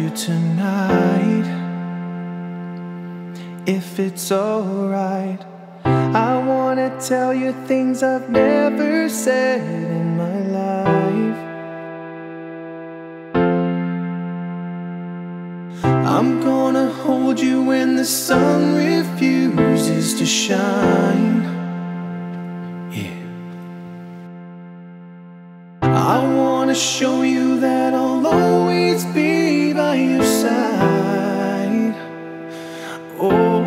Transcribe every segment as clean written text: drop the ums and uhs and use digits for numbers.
you tonight, if it's alright. I wanna tell you things I've never said in my life. I'm gonna hold you when the sun refuses to shine. Yeah. I wanna show you that I'll always be by your side. Oh,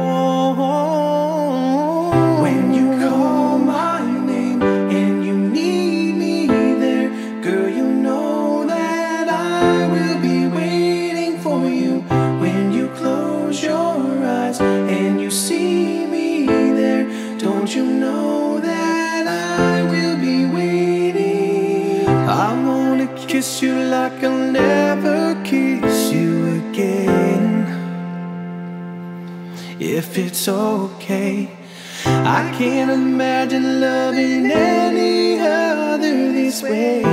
when you call my name and you need me there, girl, you know that I will be waiting for you. When you close your eyes and you see me there, don't you know that I will be waiting? I wanna kiss you like I'll never kiss you again, if it's okay. I can't imagine loving any other this way.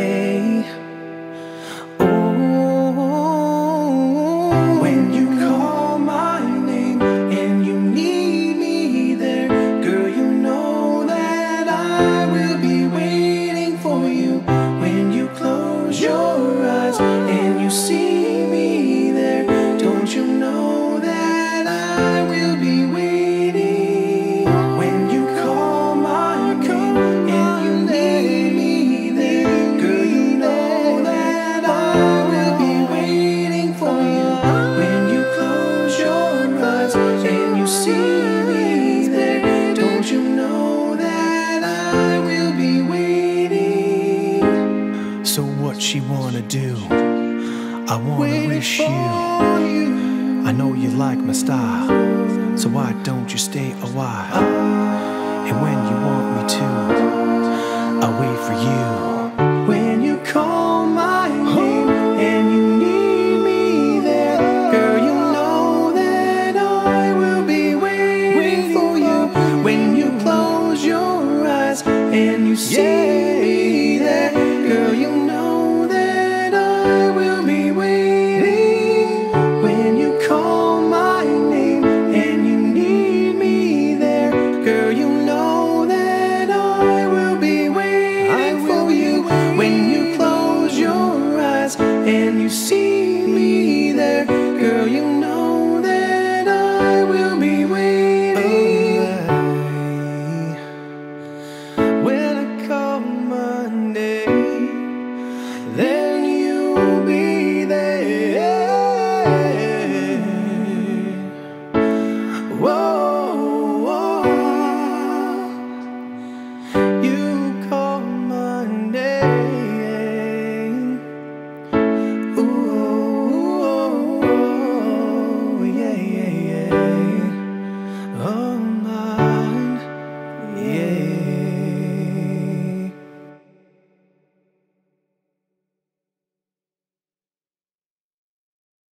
Oh, when you call my name and you need me there, girl, you know that I will be waiting for you. When you close your eyes and you see me there, don't you know that I will be waiting? When you call my name and you need me there, girl, you know that I will be waiting for you. When you close your eyes and you see me there, don't you know that I will be waiting? So what she wanna do? I wanna wish you. I know you like my style, so why don't you stay a while? And when you want me to, I'll wait for you.